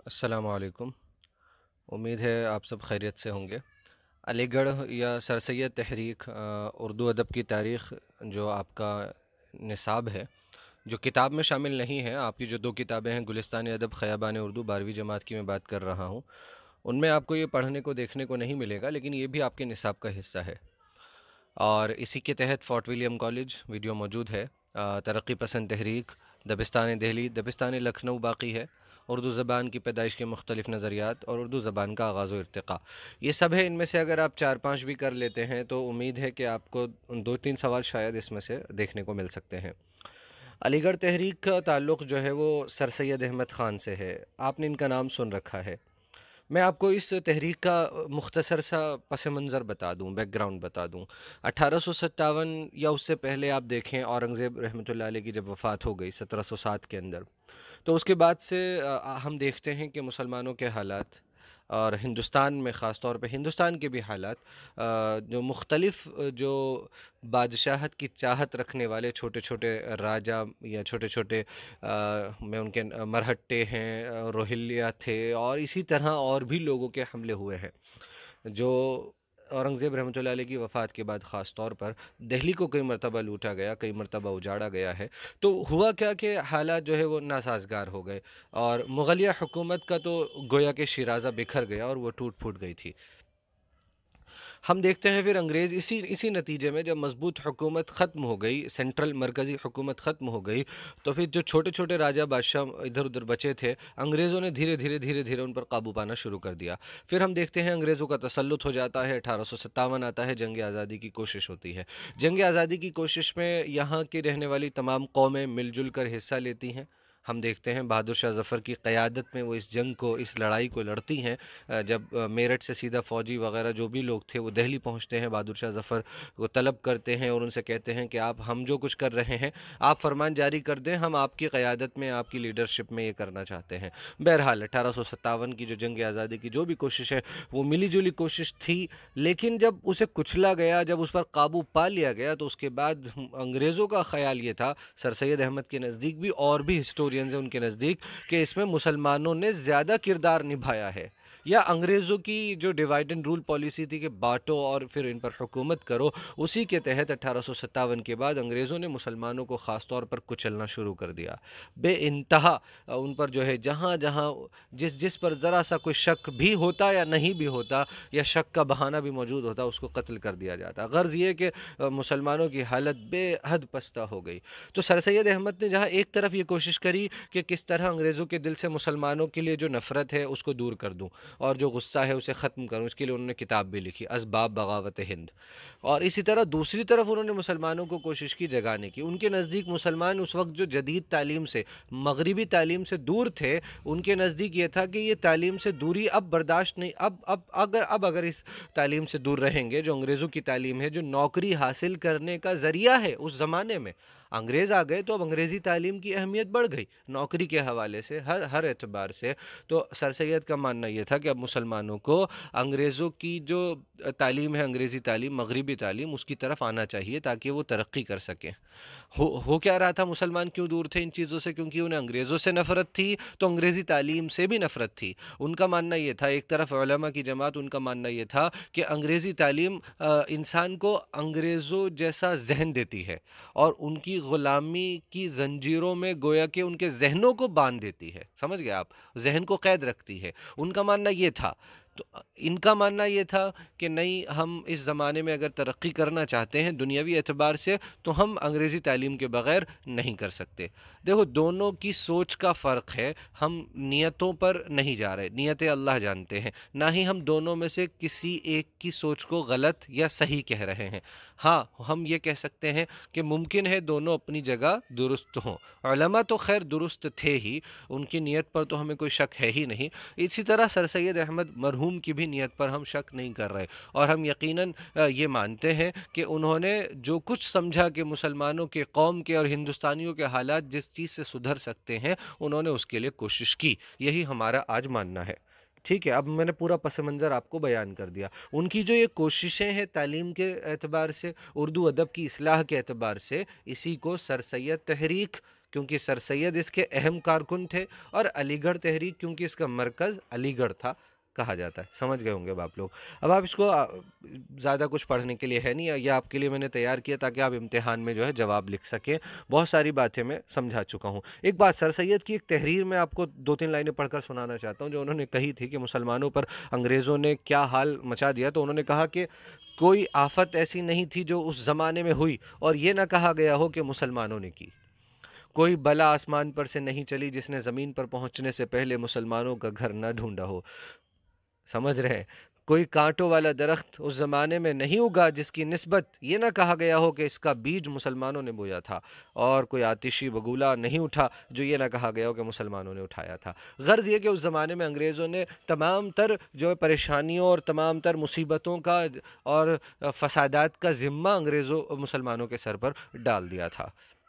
السلام علیکم۔ امید ہے آپ سب خیریت سے ہوں گے۔ علی گڑھ یا سر سید تحریک اردو ادب کی تاریخ جو آپ کا نصاب ہے، جو کتاب میں شامل نہیں ہے، آپ کی جو دو کتابیں ہیں، گلستان ادب خیابان اردو 12ویں جماعت کی میں بات کر رہا ہوں، ان میں آپ کو یہ پڑھنے کو دیکھنے کو نہیں ملے گا، لیکن یہ بھی آپ کے نصاب کا حصہ ہے۔ اور اسی کے تحت فورٹ ولیم کالج ویڈیو موجود ہے۔ ترقی پسند تحریک، دبستان دہلی، دبستان لکھنؤ باقی ہے، اردو زبان کی پیدائش کے مختلف نظریات اور اردو زبان کا آغاز و ارتقاء، یہ سب ہے۔ ان میں سے اگر آپ 4-5 بھی کر لیتے ہیں تو امید ہے کہ آپ کو 2-3 سوال شاید اس میں سے دیکھنے کو مل سکتے ہیں۔ علی گڑھ تحریک کا تعلق جو ہے وہ سر سید احمد خان سے ہے، آپ نے ان کا نام سن رکھا ہے۔ میں آپ کو اس تحریک کا مختصر سا پس منظر بتا دوں، بیک گراؤنڈ بتا دوں۔ 1857 یا اس سے پہلے آپ دیکھیں، اورنگزیب رحمۃ اللہ علیہ کی جب وفات ہو گئی 1707 کے اندر، تو اس کے بعد سے ہم دیکھتے ہیں کہ مسلمانوں کے حالات، اور ہندوستان میں خاص طور پہ ہندوستان کے بھی حالات، جو مختلف جو بادشاہت کی چاہت رکھنے والے چھوٹے چھوٹے راجا یا چھوٹے چھوٹے میں ان کے مرہٹے ہیں، روہلیہ تھے، اور اسی طرح اور بھی لوگوں کے حملے ہوئے ہیں، جو اورنگزیب رحمۃ اللہ علیہ کی وفات کے بعد خاص طور پر دہلی کو کئی مرتبہ لوٹا گیا، کئی مرتبہ اجاڑا گیا ہے۔ تو ہوا کیا کہ حالات جو ہے وہ ناسازگار ہو گئے، اور مغلیہ حکومت کا تو گویا کہ شیرازہ بکھر گیا اور وہ ٹوٹ پھوٹ گئی تھی۔ ہم دیکھتے ہیں پھر انگریز اسی نتیجے میں جب مضبوط حکومت ختم ہو گئی، سینٹرل مرکزی حکومت ختم ہو گئی، تو پھر جو چھوٹے چھوٹے راجہ بادشاہ ادھر ادھر بچے تھے، انگریزوں نے دھیرے دھیرے ان پر قابو پانا شروع کر دیا۔ پھر ہم دیکھتے ہیں انگریزوں کا تسلط ہو جاتا ہے، 1857 آتا ہے، جنگ آزادی کی کوشش ہوتی ہے۔ جنگ آزادی کی کوشش میں یہاں کی رہنے والی تمام قومیں مل جل کر حصہ لیتی ہیں۔ ہم دیکھتے ہیں بہادر شاہ ظفر کی قیادت میں وہ اس جنگ کو، اس لڑائی کو لڑتی ہیں۔ جب میرٹھ سے سیدھا فوجی وغیرہ جو بھی لوگ تھے وہ دہلی پہنچتے ہیں، بہادر شاہ ظفر کو طلب کرتے ہیں اور ان سے کہتے ہیں کہ ہم جو کچھ کر رہے ہیں آپ فرمان جاری کر دیں، ہم آپ کی قیادت میں، آپ کی لیڈرشپ میں یہ کرنا چاہتے ہیں۔ بہرحال 1857 کی جو جنگ آزادی کی جو بھی کوشش ہے وہ ملی جلی کوشش تھی، لیکن جب اسے کچلا گیا، جب اس پر قابو پا لیا گیا، تو اس کے بعد انگریزوں کا خیال یہ تھا، سر سید احمد کے نزدیک بھی اور بھی ہسٹورینز ہیں ان کے نزدیک، کہ اس میں مسلمانوں نے زیادہ کردار نبھایا ہے، یا انگریزوں کی جو ڈیوائڈ اینڈ رول پالیسی تھی کہ بانٹو اور پھر ان پر حکومت کرو، اسی کے تحت 1857 کے بعد انگریزوں نے مسلمانوں کو خاص طور پر کچلنا شروع کر دیا، بے انتہا ان پر جو ہے جہاں جہاں جس پر ذرا سا کوئی شک بھی ہوتا یا نہیں بھی ہوتا، یا شک کا بہانہ بھی موجود ہوتا، اس کو قتل کر دیا جاتا۔ غرض یہ کہ مسلمانوں کی حالت بے حد پستہ ہو گئی۔ تو سر سید احمد نے جہاں ایک طرف یہ کوشش کری کہ کس طرح انگریزوں کے دل سے مسلمانوں کے لیے جو نفرت ہے اس کو دور کر دوں اور جو غصہ ہے اسے ختم کروں، اس کے لیے انہوں نے کتاب بھی لکھی، اسباب بغاوت ہند۔ اور اسی طرح دوسری طرف انہوں نے مسلمانوں کو کوشش کی جگانے کی۔ ان کے نزدیک مسلمان اس وقت جو جدید تعلیم سے، مغربی تعلیم سے دور تھے، ان کے نزدیک یہ تھا کہ یہ تعلیم سے دوری اب برداشت نہیں، اگر اس تعلیم سے دور رہیں گے، جو انگریزوں کی تعلیم ہے، جو نوکری حاصل کرنے کا ذریعہ ہے اس زمانے میں، انگریز آ گئے تو اب انگریزی تعلیم کی اہمیت بڑھ گئی نوکری کے حوالے سے، ہر اعتبار سے۔ تو سر سید کا ماننا یہ تھا کہ اب مسلمانوں کو انگریزوں کی جو تعلیم ہے، انگریزی تعلیم، مغربی تعلیم، اس کی طرف آنا چاہیے تاکہ وہ ترقی کر سکیں۔ ہو کیا رہا تھا، مسلمان کیوں دور تھے ان چیزوں سے؟ کیونکہ انہیں انگریزوں سے نفرت تھی، تو انگریزی تعلیم سے بھی نفرت تھی۔ ان کا ماننا یہ تھا، ایک طرف علماء کی جماعت، ان کا ماننا یہ تھا کہ انگریزی تعلیم انسان کو انگریزوں جیسا ذہن دیتی ہے، اور ان کی غلامی کی زنجیروں میں گویا کہ ان کے ذہنوں کو باندھ دیتی ہے، سمجھ گئے آپ، ذہن کو قید رکھتی ہے۔ ان کا ماننا یہ تھا۔ تو ان کا ماننا یہ تھا کہ نہیں، ہم اس زمانے میں اگر ترقی کرنا چاہتے ہیں دنیاوی اعتبار سے، تو ہم انگریزی تعلیم کے بغیر نہیں کر سکتے۔ دیکھو، دونوں کی سوچ کا فرق ہے، ہم نیتوں پر نہیں جا رہے، نیتیں اللہ جانتے ہیں، نہ ہی ہم دونوں میں سے کسی ایک کی سوچ کو غلط یا صحیح کہہ رہے ہیں۔ ہاں، ہم یہ کہہ سکتے ہیں کہ ممکن ہے دونوں اپنی جگہ درست ہوں۔ علماء تو خیر درست تھے ہی، ان کی نیت پر تو ہمیں کوئی شک ہے ہی نہیں۔ اسی طرح سر سید احمد مرحوم کی بھی نیت پر ہم شک نہیں کر رہے، اور ہم یقیناً یہ مانتے ہیں کہ انہوں نے جو کچھ سمجھا کہ مسلمانوں کے، قوم کے اور ہندوستانیوں کے حالات جس چیز سے سدھر سکتے ہیں، انہوں نے اس کے لیے کوشش کی۔ یہی ہمارا آج ماننا ہے۔ ٹھیک ہے، اب میں نے پورا پس منظر آپ کو بیان کر دیا۔ ان کی جو یہ کوششیں ہیں تعلیم کے اعتبار سے، اردو ادب کی اصلاح کے اعتبار سے، اسی کو سر سید تحریک کیونکہ سر سید اس کے اہم کارکن تھے، اور علی گڑھ تحریک کیونکہ اس کا مرکز علی گڑھ تھا کہا جاتا ہے۔ سمجھ گئے ہوں گے اب آپ لوگ۔ اب آپ اس کو زیادہ کچھ پڑھنے کے لیے ہے نہیں، یہ آپ کے لیے میں نے تیار کیا تاکہ آپ امتحان میں جو ہے جواب لکھ سکیں۔ بہت ساری باتیں میں سمجھا چکا ہوں۔ ایک بات، سر سید کی ایک تحریر میں آپ کو 2-3 لائنیں پڑھ کر سنانا چاہتا ہوں، جو انہوں نے کہی تھی کہ مسلمانوں پر انگریزوں نے کیا حال مچا دیا۔ تو انہوں نے کہا کہ کوئی آفت ایسی نہیں تھی جو اس زمانے میں ہوئی اور یہ نہ کہا گیا ہو کہ مسلمانوں نے کی۔ کوئی بلا آسمان پر سے نہیں چلی جس نے زمین پر پہنچنے سے پہلے مسلمانوں کا گھر نہ ڈھونڈا ہو۔ سمجھ رہے ہیں؟ کوئی کانٹوں والا درخت اس زمانے میں نہیں اگا جس کی نسبت یہ نہ کہا گیا ہو کہ اس کا بیج مسلمانوں نے بویا تھا، اور کوئی آتشی بگولا نہیں اٹھا جو یہ نہ کہا گیا ہو کہ مسلمانوں نے اٹھایا تھا۔ غرض یہ کہ اس زمانے میں انگریزوں نے تمام تر جو پریشانیوں اور تمام تر مصیبتوں کا اور فسادات کا ذمہ مسلمانوں کے سر پر ڈال دیا تھا۔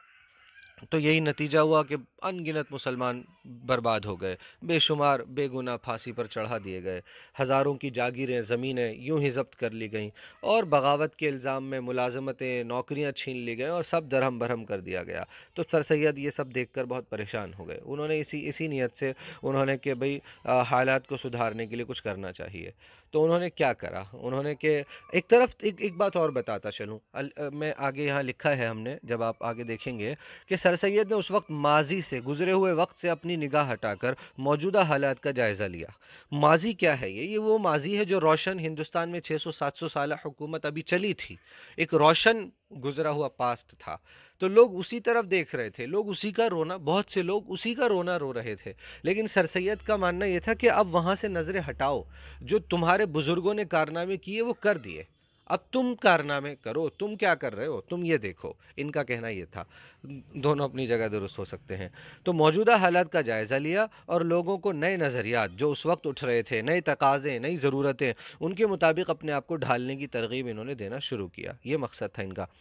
تو یہی نتیجہ ہوا کہ ان گنت مسلمان برباد ہو گئے، بے شمار بے گناہ پھانسی پر چڑھا دیے گئے، ہزاروں کی جاگیریں، زمینیں یوں ہی ضبط کر لی گئیں، اور بغاوت کے الزام میں ملازمتیں، نوکریاں چھین لی گئیں، اور سب درہم برہم کر دیا گیا۔ تو سر سید یہ سب دیکھ کر بہت پریشان ہو گئے۔ انہوں نے اسی نیت سے انہوں نے کہ بھئی حالات کو سدھارنے کے لیے کچھ کرنا چاہیے۔ تو انہوں نے کیا کرا؟ انہوں نے کہ ایک طرف ایک بات اور بتاتا چلوں، میں آگے یہاں لکھا ہے ہم نے، جب آپ آگے دیکھیں گے کہ سر سید نے اس وقت ماضی سے، گزرے ہوئے وقت سے اپنی نگاہ ہٹا کر موجودہ حالات کا جائزہ لیا۔ ماضی کیا ہے؟ یہ وہ ماضی ہے جو روشن ہندوستان میں 600-700 سالہ حکومت ابھی چلی تھی، ایک روشن گزرا ہوا پاسٹ تھا۔ تو لوگ اسی طرف دیکھ رہے تھے، لوگ اسی کا رونا، بہت سے لوگ اسی کا رونا رو رہے تھے۔ لیکن سر سید کا ماننا یہ تھا کہ اب وہاں سے نظریں ہٹاؤ، جو تمہارے بزرگوں نے کارنامے کیے وہ کر دیے، اب تم کارنامے کرو، تم کیا کر رہے ہو، تم یہ دیکھو۔ ان کا کہنا یہ تھا، دونوں اپنی جگہ درست ہو سکتے ہیں۔ تو موجودہ حالات کا جائزہ لیا اور لوگوں کو نئے نظریات جو اس وقت اٹھ رہے تھے، نئے تقاضے، نئی ضرورتیں، ان کے مطابق اپنے آپ کو ڈھالنے کی ترغیب انہوں نے دینا شروع کیا۔ یہ مقصد تھا ان کا۔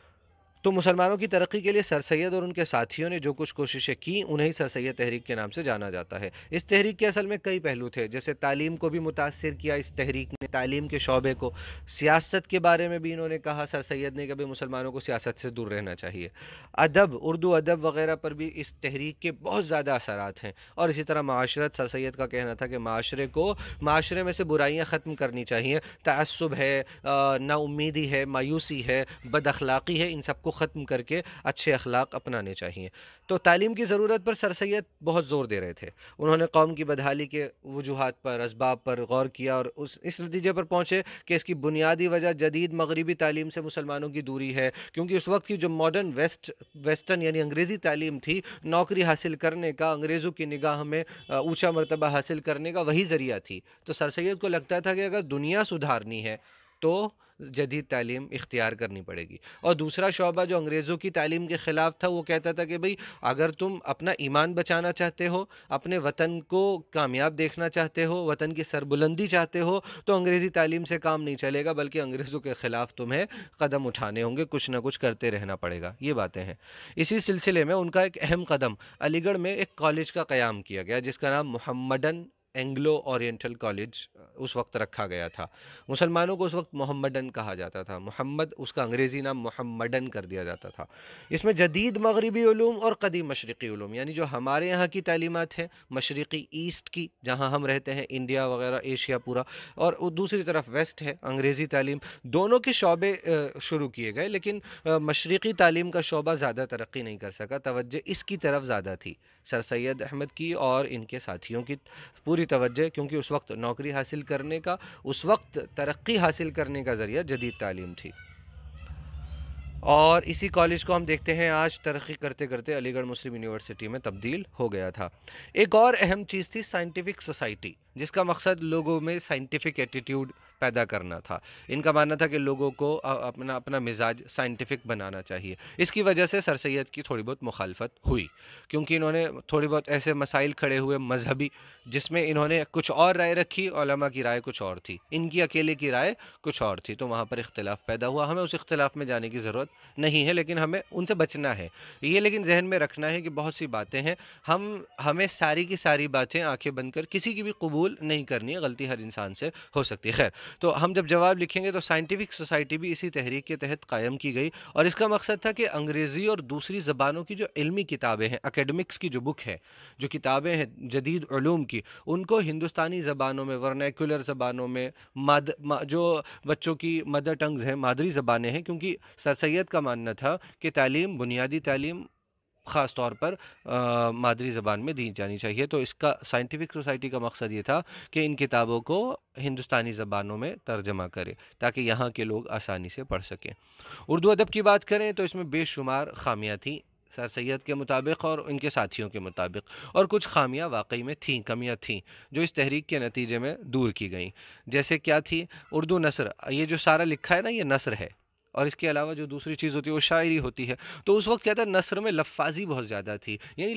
تو مسلمانوں کی ترقی کے لیے سر سید اور ان کے ساتھیوں نے جو کچھ کوششیں کی، انہیں سر سید تحریک کے نام سے جانا جاتا ہے۔ اس تحریک کے اصل میں کئی پہلو تھے، جیسے تعلیم کو بھی متاثر کیا اس تحریک نے، تعلیم کے شعبے کو، سیاست کے بارے میں بھی انہوں نے کہا سر سید نے کہ بھی مسلمانوں کو سیاست سے دور رہنا چاہیے، ادب، اردو ادب وغیرہ پر بھی اس تحریک کے بہت زیادہ اثرات ہیں، اور اسی طرح معاشرت، سر سید کا کہنا تھا کہ معاشرے میں سے برائیاں ختم کرنی چاہیے، تعصب ہے، نا امیدی ہے، مایوسی ہے، بد اخلاقی ہے، ان سب کو ختم کر کے اچھے اخلاق اپنانے چاہیے۔ تو تعلیم کی ضرورت پر سر سید بہت زور دے رہے تھے۔ انہوں نے قوم کی بدحالی کے وجوہات پر، اسباب پر غور کیا اور اس نتیجے پر پہنچے کہ اس کی بنیادی وجہ جدید مغربی تعلیم سے مسلمانوں کی دوری ہے، کیونکہ اس وقت کی جو ماڈرن ویسٹرن یعنی انگریزی تعلیم تھی، نوکری حاصل کرنے کا، انگریزوں کی نگاہ میں اونچا مرتبہ حاصل کرنے کا وہی ذریعہ تھی۔ تو سر سید کو لگتا تھا کہ اگر دنیا سدھارنی ہے تو جدید تعلیم اختیار کرنی پڑے گی۔ اور دوسرا شعبہ جو انگریزوں کی تعلیم کے خلاف تھا، وہ کہتا تھا کہ بھئی اگر تم اپنا ایمان بچانا چاہتے ہو، اپنے وطن کو کامیاب دیکھنا چاہتے ہو، وطن کی سربلندی چاہتے ہو، تو انگریزی تعلیم سے کام نہیں چلے گا، بلکہ انگریزوں کے خلاف تمہیں قدم اٹھانے ہوں گے، کچھ نہ کچھ کرتے رہنا پڑے گا۔ یہ باتیں ہیں۔ اسی سلسلے میں ان کا ایک اہم قدم، علی گڑھ میں ایک کالج کا قیام کیا گیا جس کا نام محمدن اینگلو اورینٹل کالج اس وقت رکھا گیا تھا۔ مسلمانوں کو اس وقت محمدن کہا جاتا تھا، محمد اس کا انگریزی نام محمدن کر دیا جاتا تھا۔ اس میں جدید مغربی علوم اور قدیم مشرقی علوم، یعنی جو ہمارے یہاں کی تعلیمات ہیں، مشرقی ایسٹ کی جہاں ہم رہتے ہیں، انڈیا وغیرہ، ایشیا پورا، اور دوسری طرف ویسٹ ہے انگریزی تعلیم، دونوں کے شعبے شروع کیے گئے، لیکن مشرقی تعلیم کا شعبہ زیادہ ترقی نہیں کر سکا، توجہ اس کی طرف زیادہ تھی، سر سید احمد کی اور ان کے ساتھیوں کی پوری توجہ، کیونکہ اس وقت نوکری حاصل کرنے کا، اس وقت ترقی حاصل کرنے کا ذریعہ جدید تعلیم تھی۔ اور اسی کالج کو ہم دیکھتے ہیں آج ترقی کرتے کرتے علی گڑھ مسلم یونیورسٹی میں تبدیل ہو گیا تھا۔ ایک اور اہم چیز تھی سائنٹیفک سوسائٹی، جس کا مقصد لوگوں میں سائنٹیفک ایٹیٹیوڈ پیدا کرنا تھا۔ ان کا ماننا تھا کہ لوگوں کو اپنا مزاج سائنٹیفک بنانا چاہیے۔ اس کی وجہ سے سر سید کی تھوڑی بہت مخالفت ہوئی، کیونکہ انہوں نے تھوڑی بہت ایسے مسائل کھڑے ہوئے مذہبی، جس میں انہوں نے کچھ اور رائے رکھی، علماء کی رائے کچھ اور تھی، ان کی اکیلے کی رائے کچھ اور تھی، تو وہاں پر اختلاف پیدا ہوا۔ ہمیں اس اختلاف میں جانے کی ضرورت نہیں ہے، لیکن ہمیں ان سے بچنا ہے۔ یہ لیکن ذہن میں رکھنا ہے کہ بہت سی باتیں ہیں، ہمیں ساری کی ساری باتیں آنکھیں بند کر کسی کی بھی قبول نہیں کرنی ہے، غلطی ہر انسان سے ہو سکتی ہے۔ خیر، تو ہم جب جواب لکھیں گے تو سائنٹیفک سوسائٹی بھی اسی تحریک کے تحت قائم کی گئی، اور اس کا مقصد تھا کہ انگریزی اور دوسری زبانوں کی جو علمی کتابیں ہیں، اکیڈمکس کی جو بک ہے، جو کتابیں ہیں جدید علوم کی، ان کو ہندوستانی زبانوں میں، ورنیکولر زبانوں میں، جو بچوں کی مدر ٹنگز ہیں، مادری زبانیں ہیں، کیونکہ سر سید کا ماننا تھا کہ تعلیم، بنیادی تعلیم خاص طور پر مادری زبان میں دی جانی چاہیے، تو اس کا سائنٹیفک سوسائٹی کا مقصد یہ تھا کہ ان کتابوں کو ہندوستانی زبانوں میں ترجمہ کرے تاکہ یہاں کے لوگ آسانی سے پڑھ سکیں۔ اردو ادب کی بات کریں تو اس میں بے شمار خامیاں تھیں سر سید کے مطابق اور ان کے ساتھیوں کے مطابق، اور کچھ خامیاں واقعی میں تھیں، کمیاں تھیں جو اس تحریک کے نتیجے میں دور کی گئیں۔ جیسے کیا تھی؟ اردو نثر، یہ جو سارا لکھا ہے نا، یہ نثر ہے، اور اس کے علاوہ جو دوسری چیز ہوتی ہے وہ شاعری ہوتی ہے۔ تو اس وقت کیا تھا، نثر میں لفاظی بہت زیادہ تھی، یعنی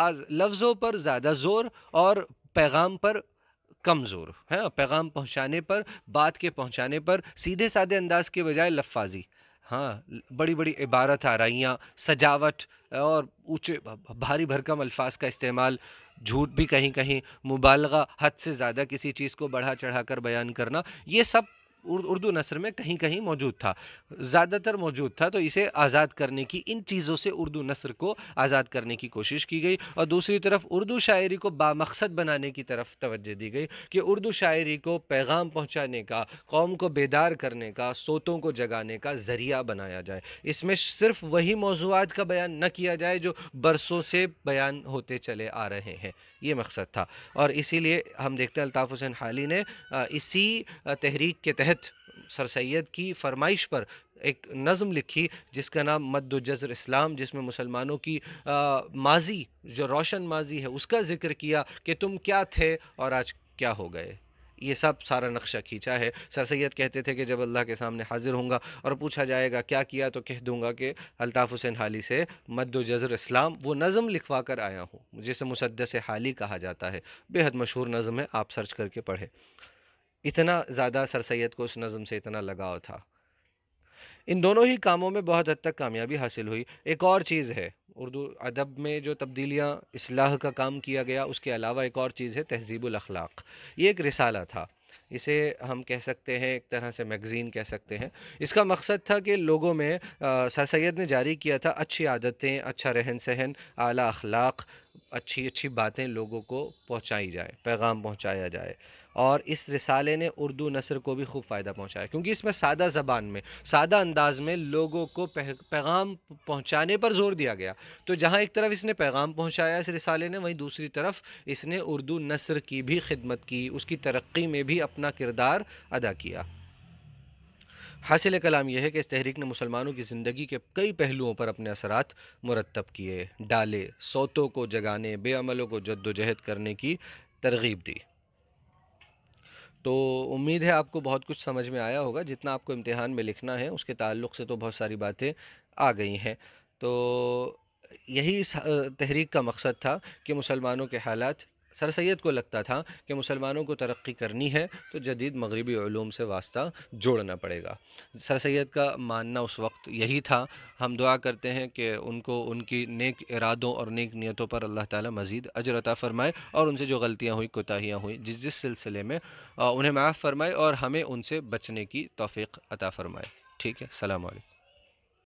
لفظوں پر زیادہ زور اور پیغام پر کم زور ہے، پیغام پہنچانے پر، بات کے پہنچانے پر سیدھے سادے انداز کے بجائے لفاظی، ہاں، بڑی بڑی عبارت آرائیاں، سجاوٹ اور اونچے بھاری بھرکم الفاظ کا استعمال، جھوٹ بھی کہیں کہیں، مبالغہ، حد سے زیادہ کسی چیز کو بڑھا چڑھا کر بیان کرنا، یہ سب اردو نثر میں کہیں کہیں موجود تھا، زیادہ تر موجود تھا۔ تو اسے آزاد کرنے کی، ان چیزوں سے اردو نثر کو آزاد کرنے کی کوشش کی گئی، اور دوسری طرف اردو شاعری کو بامقصد بنانے کی طرف توجہ دی گئی کہ اردو شاعری کو پیغام پہنچانے کا، قوم کو بیدار کرنے کا، صوتوں کو جگانے کا ذریعہ بنایا جائے، اس میں صرف وہی موضوعات کا بیان نہ کیا جائے جو برسوں سے بیان ہوتے چلے آ رہے ہیں، یہ مقصد تھا۔ اور اسی لیے ہم دیکھتے ہیں الطاف حسین حالی نے اسی تحریک کے تحت سر سید کی فرمائش پر ایک نظم لکھی جس کا نام مد و جزر اسلام، جس میں مسلمانوں کی ماضی، جو روشن ماضی ہے، اس کا ذکر کیا کہ تم کیا تھے اور آج کیا ہو گئے، یہ سب سارا نقشہ کھینچا ہے۔ سر سید کہتے تھے کہ جب اللہ کے سامنے حاضر ہوں گا اور پوچھا جائے گا کیا کیا، تو کہہ دوں گا کہ الطاف حسین حالی سے مد و جزر اسلام وہ نظم لکھوا کر آیا ہوں، جسے مسدس حالی کہا جاتا ہے، بے حد مشہور نظم ہے، آپ سرچ کر کے پڑھیں۔ اتنا زیادہ سر سید کو اس نظم سے اتنا لگاؤ تھا۔ ان دونوں ہی کاموں میں بہت حد تک کامیابی حاصل ہوئی۔ ایک اور چیز ہے، اردو ادب میں جو تبدیلیاں، اصلاح کا کام کیا گیا، اس کے علاوہ ایک اور چیز ہے تہذیب الاخلاق۔ یہ ایک رسالہ تھا، اسے ہم کہہ سکتے ہیں ایک طرح سے میگزین کہہ سکتے ہیں۔ اس کا مقصد تھا کہ لوگوں میں، سر سید نے جاری کیا تھا، اچھی عادتیں، اچھا رہن سہن، اعلیٰ اخلاق، اچھی اچھی باتیں لوگوں کو پہنچائی جائے، پیغام پہنچایا جائے، اور اس رسالے نے اردو نثر کو بھی خوب فائدہ پہنچایا، کیونکہ اس میں سادہ زبان میں، سادہ انداز میں لوگوں کو پیغام پہنچانے پر زور دیا گیا۔ تو جہاں ایک طرف اس نے پیغام پہنچایا اس رسالے نے، وہیں دوسری طرف اس نے اردو نثر کی بھی خدمت کی، اس کی ترقی میں بھی اپنا کردار ادا کیا۔ حاصل کلام یہ ہے کہ اس تحریک نے مسلمانوں کی زندگی کے کئی پہلوؤں پر اپنے اثرات مرتب کیے، ڈالے، صوتوں کو جگانے، بے عملوں کو جد و جہد کرنے کی ترغیب دی۔ تو امید ہے آپ کو بہت کچھ سمجھ میں آیا ہوگا، جتنا آپ کو امتحان میں لکھنا ہے اس کے تعلق سے تو بہت ساری باتیں آ گئی ہیں۔ تو یہی اس تحریک کا مقصد تھا کہ مسلمانوں کے حالات، سر سید کو لگتا تھا کہ مسلمانوں کو ترقی کرنی ہے تو جدید مغربی علوم سے واسطہ جوڑنا پڑے گا۔ سر سید کا ماننا اس وقت یہی تھا۔ ہم دعا کرتے ہیں کہ ان کو ان کی نیک ارادوں اور نیک نیتوں پر اللہ تعالیٰ مزید اجر عطا فرمائے، اور ان سے جو غلطیاں ہوئیں، کوتاہیاں ہوئیں، جس سلسلے میں، انہیں معاف فرمائے، اور ہمیں ان سے بچنے کی توفیق عطا فرمائے۔ ٹھیک ہے، السلام علیکم۔